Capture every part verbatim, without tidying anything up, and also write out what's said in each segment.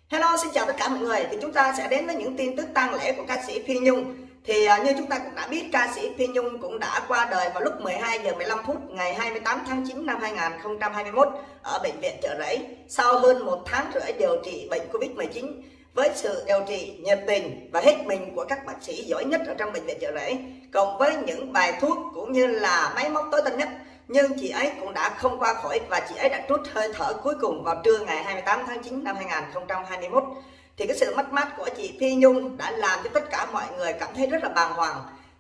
Hello, xin chào tất cả mọi người. Thì chúng ta sẽ đến với những tin tức tang lễ của ca sĩ Phi Nhung. Thì uh, như chúng ta cũng đã biết, ca sĩ Phi Nhung cũng đã qua đời vào lúc mười hai giờ mười lăm phút ngày hai mươi tám tháng chín năm hai nghìn không trăm hai mươi mốt ở bệnh viện Chợ Rẫy sau hơn một tháng rưỡi điều trị bệnh Covid mười chín. Với sự điều trị nhiệt tình và hết mình của các bác sĩ giỏi nhất ở trong bệnh viện Chợ Rẫy, cộng với những bài thuốc cũng như là máy móc tối tân nhất, nhưng chị ấy cũng đã không qua khỏi và chị ấy đã trút hơi thở cuối cùng vào trưa ngày hai mươi tám tháng chín năm hai nghìn không trăm hai mươi mốt. Thì cái sự mất mát của chị Phi Nhung đã làm cho tất cả mọi người cảm thấy rất là bàng hoàng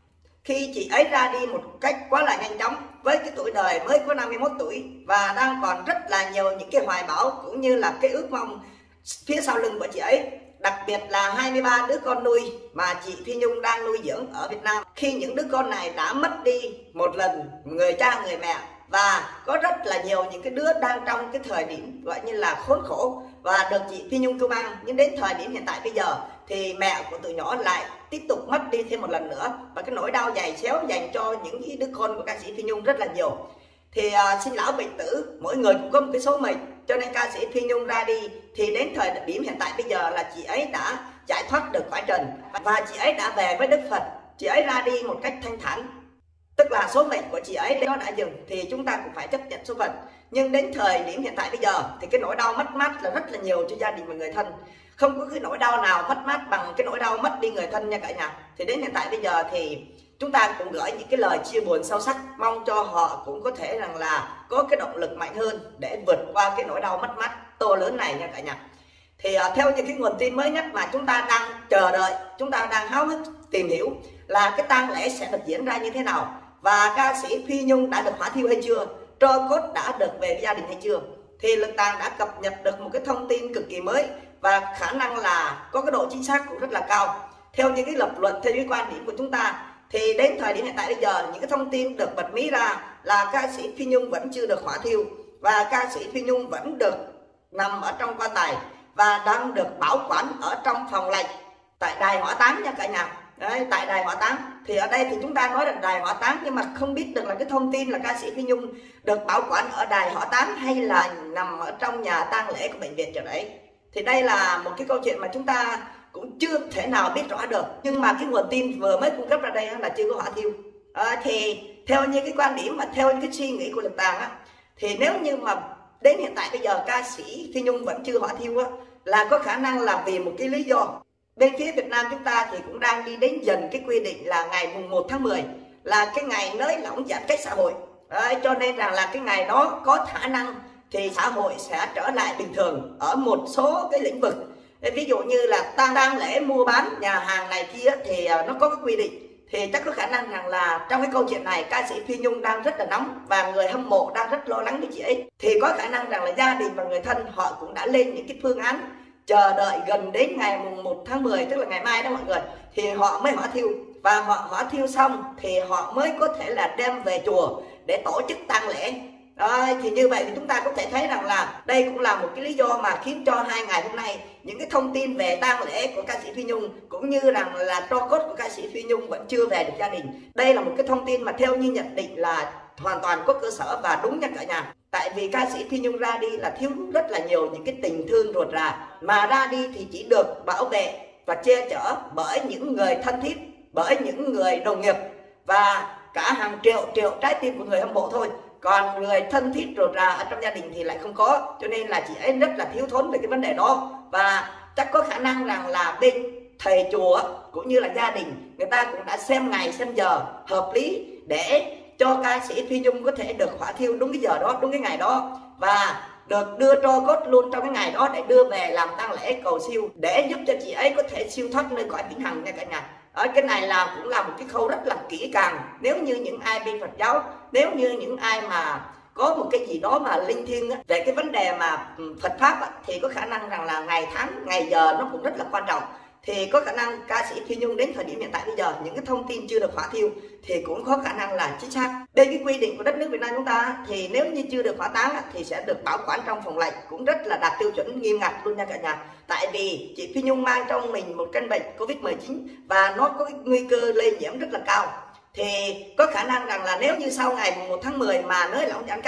khi chị ấy ra đi một cách quá là nhanh chóng, với cái tuổi đời mới có năm mươi mốt tuổi và đang còn rất là nhiều những cái hoài bão cũng như là cái ước mong phía sau lưng của chị ấy, đặc biệt là hai mươi ba đứa con nuôi mà chị Phi Nhung đang nuôi dưỡng ở Việt Nam. Khi những đứa con này đã mất đi một lần người cha người mẹ, và có rất là nhiều những cái đứa đang trong cái thời điểm gọi như là khốn khổ và được chị Phi Nhung cứu mang, nhưng đến thời điểm hiện tại bây giờ thì mẹ của tụi nhỏ lại tiếp tục mất đi thêm một lần nữa, và cái nỗi đau dày xéo dành cho những đứa con của ca sĩ Phi Nhung rất là nhiều. Thì uh, sinh lão bệnh tử, mỗi người cũng có một cái số mệnh, cho nên ca sĩ Phi Nhung ra đi thì đến thời điểm hiện tại bây giờ là chị ấy đã giải thoát được cõi trần và chị ấy đã về với Đức Phật. Chị ấy ra đi một cách thanh thản, tức là số mệnh của chị ấy nó đã dừng thì chúng ta cũng phải chấp nhận số phận. Nhưng đến thời điểm hiện tại bây giờ thì cái nỗi đau mất mát là rất là nhiều cho gia đình và người thân. Không có cái nỗi đau nào mất mát bằng cái nỗi đau mất đi người thân nha cả nhà. Thì đến hiện tại bây giờ thì chúng ta cũng gửi những cái lời chia buồn sâu sắc, mong cho họ cũng có thể rằng là có cái động lực mạnh hơn để vượt qua cái nỗi đau mất mát to lớn này nha cả nhà. Thì uh, theo những cái nguồn tin mới nhất mà chúng ta đang chờ đợi, chúng ta đang háo hức tìm hiểu là cái tang lễ sẽ được diễn ra như thế nào, và ca sĩ Phi Nhung đã được hỏa thiêu hay chưa, tro cốt đã được về với gia đình hay chưa. Thì Lực Tàng đã cập nhật được một cái thông tin cực kỳ mới và khả năng là có cái độ chính xác cũng rất là cao. Theo những cái lập luận, theo những quan điểm của chúng ta thì đến thời điểm hiện tại bây giờ những cái thông tin được bật mí ra là ca sĩ Phi Nhung vẫn chưa được hỏa thiêu, và ca sĩ Phi Nhung vẫn được nằm ở trong quan tài và đang được bảo quản ở trong phòng lạnh tại đài hỏa táng nha cả nhà. Đấy, tại đài hỏa táng thì ở đây thì chúng ta nói là đài hỏa táng, nhưng mà không biết được là cái thông tin là ca sĩ Phi Nhung được bảo quản ở đài hỏa táng hay là nằm ở trong nhà tang lễ của bệnh viện Chợ Rẫy. Thì đây là một cái câu chuyện mà chúng ta cũng chưa thể nào biết rõ được, nhưng mà cái nguồn tin vừa mới cung cấp ra đây là chưa có hỏa thiêu. À, thì theo như cái quan điểm và theo những cái suy nghĩ của Lực Tàng á, thì nếu như mà đến hiện tại bây giờ ca sĩ Phi Nhung vẫn chưa hỏa thiêu á, là có khả năng là vì một cái lý do. Bên phía Việt Nam chúng ta thì cũng đang đi đến dần cái quy định là ngày mùng một tháng mười là cái ngày nới lỏng giãn cách xã hội. Đấy, cho nên rằng là cái ngày đó có khả năng thì xã hội sẽ trở lại bình thường ở một số cái lĩnh vực. Ví dụ như là tang tang lễ mua bán nhà hàng này kia thì nó có cái quy định. Thì chắc có khả năng rằng là trong cái câu chuyện này ca sĩ Phi Nhung đang rất là nóng và người hâm mộ đang rất lo lắng với chị ấy. Thì có khả năng rằng là gia đình và người thân họ cũng đã lên những cái phương án chờ đợi gần đến ngày mùng một tháng mười, tức là ngày mai đó mọi người, thì họ mới hỏa thiêu, và họ hỏa thiêu xong thì họ mới có thể là đem về chùa để tổ chức tang lễ. Đó, thì như vậy thì chúng ta có thể thấy rằng là đây cũng là một cái lý do mà khiến cho hai ngày hôm nay những cái thông tin về tang lễ của ca sĩ Phi Nhung cũng như rằng là tro cốt của ca sĩ Phi Nhung vẫn chưa về được gia đình. Đây là một cái thông tin mà theo như nhận định là hoàn toàn có cơ sở và đúng nha cả nhà. Tại vì ca sĩ Phi Nhung ra đi là thiếu rất là nhiều những cái tình thương ruột rà, mà ra đi thì chỉ được bảo vệ và che chở bởi những người thân thiết, bởi những người đồng nghiệp và cả hàng triệu triệu trái tim của người hâm mộ thôi. Còn người thân thiết ruột rà ở trong gia đình thì lại không có, cho nên là chị ấy rất là thiếu thốn về cái vấn đề đó. Và chắc có khả năng rằng là bên thầy chùa cũng như là gia đình người ta cũng đã xem ngày xem giờ hợp lý để cho ca sĩ Phi Nhung có thể được hỏa thiêu đúng cái giờ đó, đúng cái ngày đó, và được đưa tro cốt luôn trong cái ngày đó để đưa về làm tang lễ cầu siêu để giúp cho chị ấy có thể siêu thoát nơi cõi vĩnh hằng nha cả nhà. Ở cái này là cũng là một cái khâu rất là kỹ càng. Nếu như những ai bên Phật giáo, nếu như những ai mà có một cái gì đó mà linh thiêng về cái vấn đề mà Phật pháp thì có khả năng rằng là ngày tháng, ngày giờ nó cũng rất là quan trọng. Thì có khả năng ca sĩ Phi Nhung đến thời điểm hiện tại bây giờ những cái thông tin chưa được hỏa thiêu thì cũng có khả năng là chính xác. Bên cái quy định của đất nước Việt Nam chúng ta thì nếu như chưa được hỏa táng thì sẽ được bảo quản trong phòng lạnh, cũng rất là đạt tiêu chuẩn nghiêm ngặt luôn nha cả nhà. Tại vì chị Phi Nhung mang trong mình một căn bệnh Covid mười chín và nó có cái nguy cơ lây nhiễm rất là cao. Thì có khả năng rằng là nếu như sau ngày một tháng mười mà nới lỏng giãn cách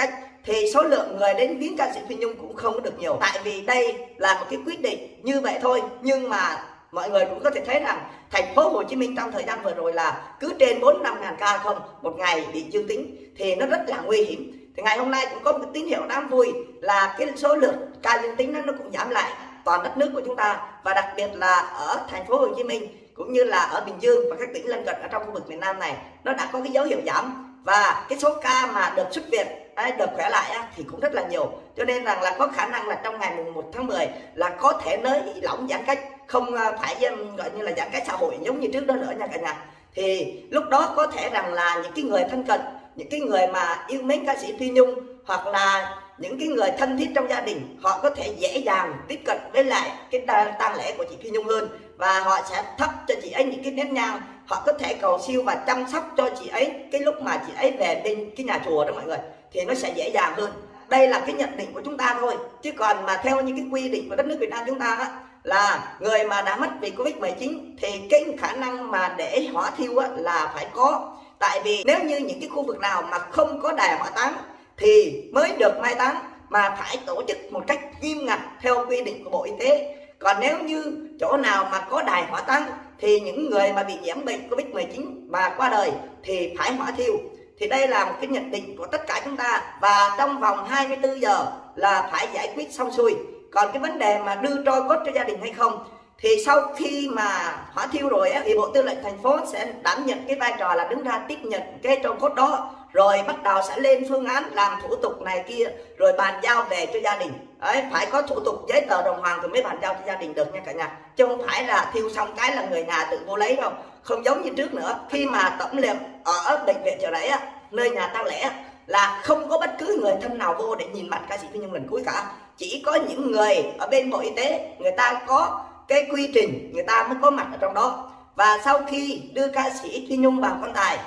thì số lượng người đến viếng ca sĩ Phi Nhung cũng không có được nhiều, tại vì đây là một cái quyết định như vậy thôi. Nhưng mà mọi người cũng có thể thấy rằng thành phố Hồ Chí Minh trong thời gian vừa rồi là cứ trên bốn năm ngàn ca không một ngày bị dương tính, thì nó rất là nguy hiểm. Thì ngày hôm nay cũng có một tín hiệu đáng vui là cái số lượng ca dương tính nó cũng giảm lại toàn đất nước của chúng ta, và đặc biệt là ở thành phố Hồ Chí Minh cũng như là ở Bình Dương và các tỉnh lân cận ở trong khu vực miền Nam này, nó đã có cái dấu hiệu giảm, và cái số ca mà được xuất viện, được khỏe lại thì cũng rất là nhiều. Cho nên rằng là có khả năng là trong ngày mùng một tháng mười là có thể nới lỏng giãn cách, không phải gọi như là giãn cách xã hội giống như trước đó nữa nha cả nhà. Thì lúc đó có thể rằng là những cái người thân cận, những cái người mà yêu mến ca sĩ Phi Nhung, hoặc là những cái người thân thiết trong gia đình, họ có thể dễ dàng tiếp cận với lại cái tang lễ của chị Phi Nhung hơn, và họ sẽ thắp cho chị ấy những cái nén nhang, họ có thể cầu siêu và chăm sóc cho chị ấy cái lúc mà chị ấy về bên cái nhà chùa đó mọi người, thì nó sẽ dễ dàng hơn. Đây là cái nhận định của chúng ta thôi, chứ còn mà theo những cái quy định của đất nước Việt Nam chúng ta á, là người mà đã mất vì Covid mười chín thì cái khả năng mà để hỏa thiêu á, là phải có. Tại vì nếu như những cái khu vực nào mà không có đài hỏa táng thì mới được mai táng, mà phải tổ chức một cách nghiêm ngặt theo quy định của Bộ Y tế. Còn nếu như chỗ nào mà có đài hỏa táng thì những người mà bị nhiễm bệnh Covid mười chín mà qua đời thì phải hỏa thiêu. Thì đây là một cái nhận định của tất cả chúng ta, và trong vòng hai mươi tư giờ là phải giải quyết xong xuôi. Còn cái vấn đề mà đưa tro cốt cho gia đình hay không, thì sau khi mà hỏa thiêu rồi á, thì Bộ Tư lệnh thành phố sẽ đảm nhận cái vai trò là đứng ra tiếp nhận cái tro cốt đó, rồi bắt đầu sẽ lên phương án làm thủ tục này kia, rồi bàn giao về cho gia đình. Đấy, phải có thủ tục giấy tờ đồng hoàng rồi mới bàn giao cho gia đình được nha cả nhà, chứ không phải là thiêu xong cái là người nhà tự vô lấy đâu. Không giống như trước nữa, khi mà tẩm liệm ở bệnh viện Chợ Rẫy á, nơi nhà tang lễ là không có bất cứ người thân nào vô để nhìn mặt ca sĩ Phi Nhung lần cuối cả. Chỉ có những người ở bên Bộ Y tế, người ta có cái quy trình, người ta mới có mặt ở trong đó. Và sau khi đưa ca sĩ Phi Nhung vào quan tài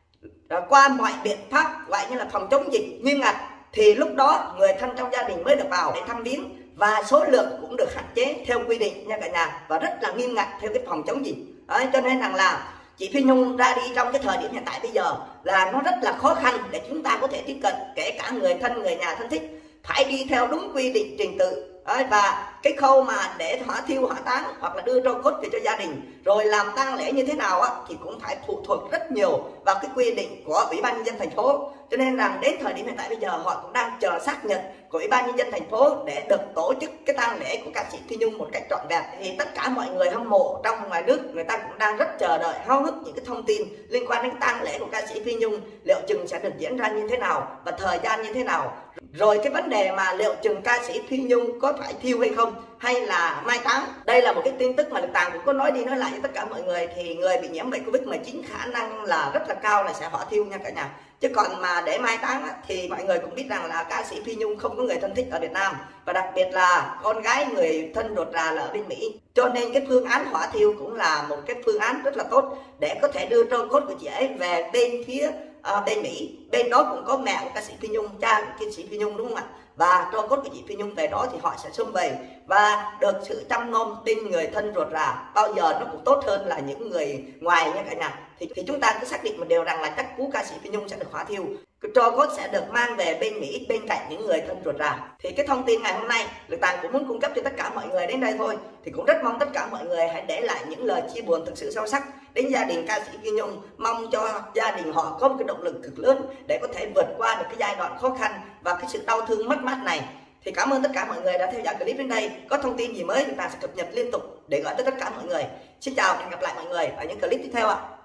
qua mọi biện pháp gọi như là phòng chống dịch nghiêm ngặt, thì lúc đó người thân trong gia đình mới được vào để thăm viếng, và số lượng cũng được hạn chế theo quy định nha cả nhà, và rất là nghiêm ngặt theo cái phòng chống dịch. Đấy, cho nên rằng là chị Phi Nhung ra đi trong cái thời điểm hiện tại bây giờ là nó rất là khó khăn để chúng ta có thể tiếp cận, kể cả người thân, người nhà thân thích, phải đi theo đúng quy định trình tự. Đấy, và cái khâu mà để hỏa thiêu hỏa táng hoặc là đưa tro cốt về cho gia đình rồi làm tang lễ như thế nào á, thì cũng phải phụ thuộc rất nhiều vào cái quy định của Ủy ban nhân dân thành phố. Cho nên rằng đến thời điểm hiện tại bây giờ họ cũng đang chờ xác nhận của Ủy ban nhân dân thành phố để được tổ chức cái tang lễ của ca sĩ Phi Nhung một cách trọn vẹn. Thì tất cả mọi người hâm mộ trong và ngoài nước, người ta cũng đang rất chờ đợi háo hức những cái thông tin liên quan đến tang lễ của ca sĩ Phi Nhung liệu chừng sẽ được diễn ra như thế nào và thời gian như thế nào. Rồi cái vấn đề mà liệu chừng ca sĩ Phi Nhung có phải thiêu hay không, hay là mai táng. Đây là một cái tin tức mà Lực Tàng cũng có nói đi nói lại với tất cả mọi người. Thì người bị nhiễm bệnh Covid mười chín khả năng là rất là cao là sẽ hỏa thiêu nha cả nhà. Chứ còn mà để mai táng thì mọi người cũng biết rằng là ca sĩ Phi Nhung không có người thân thích ở Việt Nam, và đặc biệt là con gái người thân ruột rà là ở bên Mỹ. Cho nên cái phương án hỏa thiêu cũng là một cái phương án rất là tốt để có thể đưa tro cốt của chị ấy về bên phía uh, bên Mỹ. Bên đó cũng có mẹ của ca sĩ Phi Nhung, cha của ca sĩ Phi Nhung, đúng không ạ? Và tro cốt của chị Phi Nhung về đó thì họ sẽ sum vầy và được sự chăm nom bên người thân ruột rà, bao giờ nó cũng tốt hơn là những người ngoài nha cả nhà. Thì, thì chúng ta cứ xác định một điều rằng là chắc cú ca sĩ Phi Nhung sẽ được hỏa thiêu, cái tro cốt sẽ được mang về bên Mỹ bên cạnh những người thân ruột rà. Thì cái thông tin ngày hôm nay Lực Tàng cũng muốn cung cấp cho tất cả mọi người đến đây thôi. Thì cũng rất mong tất cả mọi người hãy để lại những lời chia buồn thực sự sâu sắc đến gia đình ca sĩ Phi Nhung, mong cho gia đình họ có một cái động lực cực lớn để có thể vượt qua được cái giai đoạn khó khăn và cái sự đau thương mất mát này. Thì cảm ơn tất cả mọi người đã theo dõi clip đến đây. Có thông tin gì mới chúng ta sẽ cập nhật liên tục để gửi tới tất cả mọi người. Xin chào và hẹn gặp lại mọi người ở những clip tiếp theo ạ.